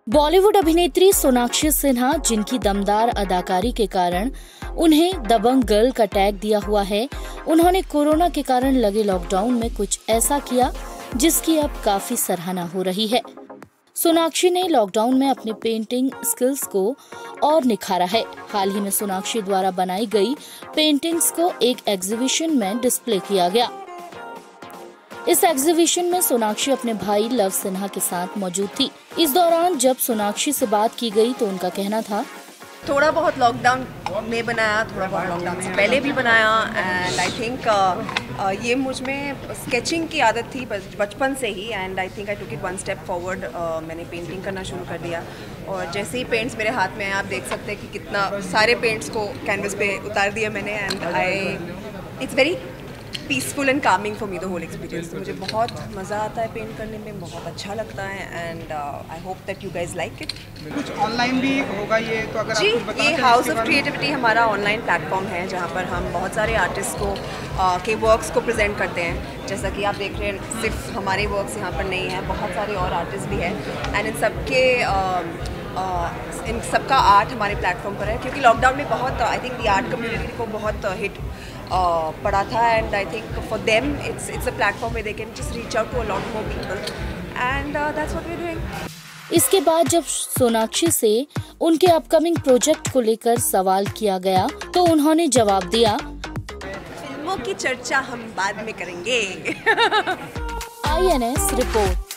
बॉलीवुड अभिनेत्री सोनाक्षी सिन्हा, जिनकी दमदार अदाकारी के कारण उन्हें दबंग गर्ल का टैग दिया हुआ है, उन्होंने कोरोना के कारण लगे लॉकडाउन में कुछ ऐसा किया जिसकी अब काफी सराहना हो रही है। सोनाक्षी ने लॉकडाउन में अपने पेंटिंग स्किल्स को और निखारा है। हाल ही में सोनाक्षी द्वारा बनाई गई पेंटिंग्स को एक एग्जीबिशन में डिस्प्ले किया गया। इस एग्जीबिशन में सोनाक्षी अपने भाई लव सिन्हा के साथ मौजूद थी। इस दौरान जब सोनाक्षी से बात की गई तो उनका कहना था, थोड़ा बहुत लॉकडाउन में बनाया, थोड़ा बहुत लॉकडाउन से पहले भी बनाया। एंड आई थिंक ये मुझ में स्केचिंग की आदत थी बचपन से ही। And I think I took it one step forward. मैंने पेंटिंग करना शुरू कर दिया और जैसे ही पेंट्स मेरे हाथ में आए, आप देख सकते हैं कि कितना सारे पेंट्स को कैनवस पे उतार दिया मैंने। And it's very peaceful and calming for me the whole experience. मुझे बहुत मज़ा आता है पेंट करने में, बहुत अच्छा लगता है। And I hope that you guys like it. कुछ ऑनलाइन भी होगा ये, तो अगर जी, आप ये हाउस ऑफ क्रिएटिविटी हमारा ऑनलाइन प्लेटफॉर्म है जहाँ पर हम बहुत सारे आर्टिस्ट को के वर्क्स को प्रेजेंट करते हैं। जैसा कि आप देख रहे हैं, सिर्फ हमारे वर्क्स यहाँ पर नहीं हैं, बहुत सारे और आर्टिस्ट भी हैं। एंड इन सबका आर्ट हमारे प्लेटफॉर्म पर है, क्योंकि लॉकडाउन में बहुत I think the art community को बहुत हिट पड़ा था। And I think for them it's a platform where they can just reach out to a lot more people. And that's what we are doing. इसके बाद जब सोनाक्षी से उनके upcoming project को लेकर सवाल किया गया तो उन्होंने जवाब दिया, फिल्मों की चर्चा हम बाद में करेंगे। INS report.